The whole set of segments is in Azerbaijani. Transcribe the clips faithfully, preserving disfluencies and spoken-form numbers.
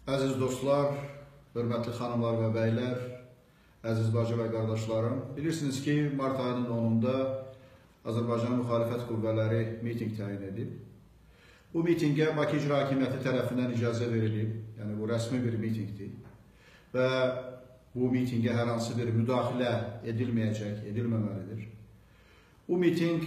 Əziz dostlar, hörmətli xanımlar və bəylər, əziz bacı və qardaşlarım, bilirsiniz ki, mart ayının onunda Azərbaycan müxalifət qüvvələri miting təyin edib. Bu mitingə Bakı İcra Hakimiyyəti tərəfindən icazə verilib, yəni bu rəsmi bir mitingdir və bu mitingə hər hansı bir müdaxilə edilməyəcək, edilməməlidir. Bu miting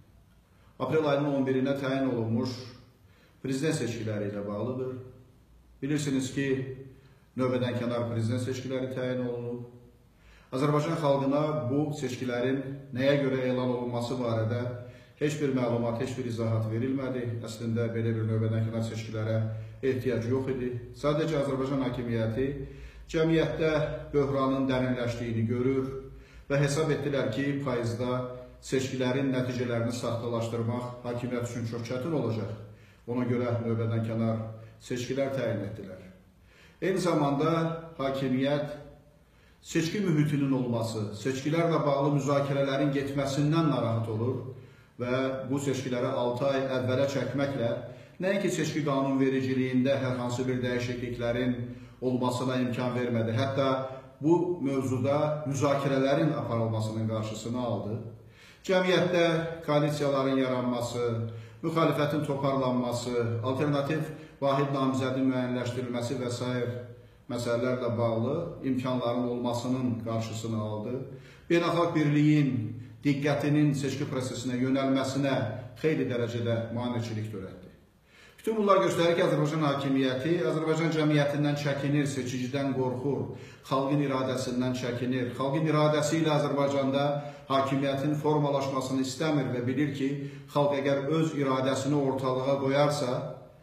aprel ayının on birinə təyin olunmuş prezident seçkiləri ilə bağlıdır. Bilirsiniz ki, növbədən kənar prezident seçkiləri təyin olunub. Azərbaycan xalqına bu seçkilərin nəyə görə elan olunması barədə heç bir məlumat, heç bir izahat verilmədi. Əslində, belə bir növbədən kənar seçkilərə ehtiyac yox idi. Sadəcə Azərbaycan hakimiyyəti cəmiyyətdə böhranın dərinləşdiyini görür və hesab etdilər ki, payızda seçkilərin nəticələrini saxtalaşdırmaq hakimiyyət üçün çox çətin olacaq. Ona görə növbədən kənar seçkilər təyin etdilər. Eyni zamanda hakimiyyət seçki mühitinin olması, seçkilərlə bağlı müzakirələrin getməsindən narahat olur və bu seçkiləri altı ay əvvələ çəkməklə nəinki seçki qanunvericiliyində hər hansı bir dəyişikliklərin olmasına imkan vermədi. Hətta bu mövzuda müzakirələrin aparılmasının qarşısını aldı. Cəmiyyətdə koalisiyaların yaranması, müxalifətin toparlanması, alternativ vahid namizədin müəyyənləşdirilməsi və sair məsələlərlə bağlı imkanların olmasının qarşısını aldı. Beynəlxalq birliyin diqqətinin seçki prosesinə yönəlməsinə xeyli dərəcədə maneçilik törətdi. Bütün bunlar göstərir ki, Azərbaycan hakimiyyəti Azərbaycan cəmiyyətindən çəkinir, seçicidən qorxur, xalqın iradəsindən çəkinir. Xalqın iradəsi ilə Azərbaycanda hakimiyyətin formalaşmasını istəmir və bilir ki, xalq əgər öz iradəsini ortalığa qoyarsa,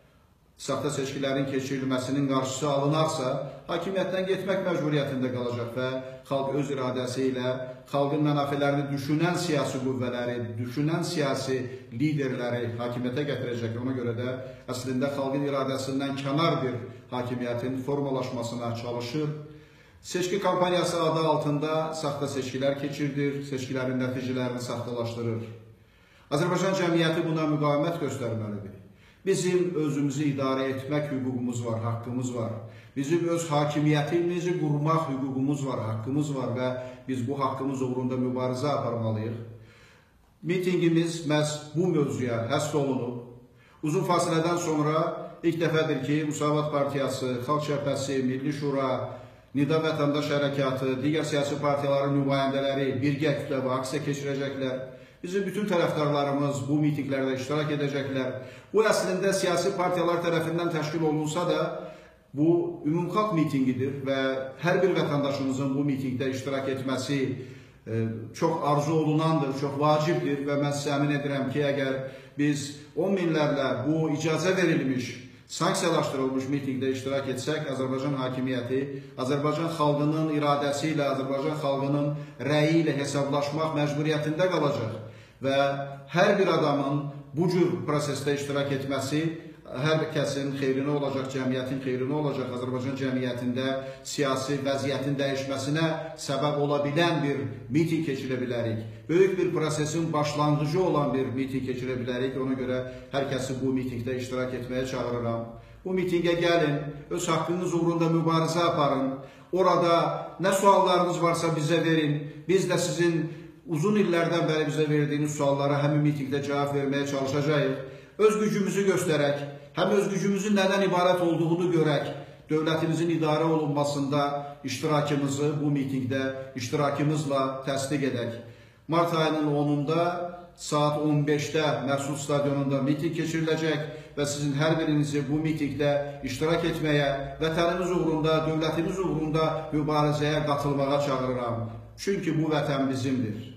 saxta seçkilərin keçirilməsinin qarşısı alınarsa, hakimiyyətdən getmək məcburiyyətində qalacaq və xalq öz iradəsi ilə xalqın mənafələrini düşünən siyasi qüvvələri, düşünən siyasi liderləri hakimiyyətə gətirəcək. Ona görə də əslində xalqın iradəsindən kənar bir hakimiyyətin formalaşmasına çalışır. Seçki kampaniyası adı altında saxta seçkilər keçirdir, seçkilərin nəticələrini saxtalaşdırır. Azərbaycan cəmiyyəti buna müqavimət göstərməlidir. Bizim özümüzü idarə etmək hüququmuz var, haqqımız var. Bizim öz hakimiyyətimizi qurmaq hüququmuz var, haqqımız var və biz bu haqqımız uğrunda mübarizə aparmalıyıq. Mitingimiz məhz bu mövzuya həsr olunub. Uzun fasilədən sonra ilk dəfədir ki, Müsavat Partiyası, Xalq Cəbhəsi, Milli Şura, Nida Vətəndaş Hərəkatı, digər siyasi partiyaların nümayəndələri birgə kütləvi aksiya keçirəcəklər. Bizim bütün tərəfdarlarımız bu mitinglərdə iştirak edəcəklər. Bu əslində siyasi partiyalar tərəfindən təşkil olunsa da, bu ümumxalq mitingidir və hər bir vətəndaşımızın bu mitingdə iştirak etməsi çox arzu olunandır, çox vacibdir və mən sizə əmin edirəm ki, əgər biz on minlərlə bu icazə verilmiş, sanksiyalaşdırılmış mitingdə iştirak etsək, Azərbaycan hakimiyyəti Azərbaycan xalqının iradəsi ilə, Azərbaycan xalqının rəyi ilə hesablaşmaq məcburiyyətində qalacaq və hər bir adamın bu cür prosesdə iştirak etməsi hər kəsin xeyrinə olacaq, cəmiyyətin xeyrinə olacaq, Azərbaycan cəmiyyətində siyasi vəziyyətin dəyişməsinə səbəb ola bilən bir miting keçirə bilərik. Böyük bir prosesin başlanğıcı olan bir miting keçirə bilərik. Ona görə hər kəsi bu mitingdə iştirak etməyə çağırıram. Bu mitingə gəlin, öz haqqınız uğrunda mübarizə aparın. Orada nə suallarınız varsa bizə verin. Biz də sizin uzun illərdən bəri bizə verdiyiniz suallara həmin mitingdə cavab verməyə çalışacağıq. Öz gücümüzü göstərək, həm öz gücümüzün nədən ibarət olduğunu görək, dövlətimizin idarə olunmasında iştirakımızı bu mitingdə iştirakımızla təsdiq edək. Mart ayının onunda saat on beşdə Məhsul Stadionunda miting keçiriləcək və sizin hər birinizi bu mitingdə iştirak etməyə, vətənimiz uğrunda, dövlətimiz uğrunda mübarizəyə qatılmağa çağırıram. Çünki bu vətən bizimdir.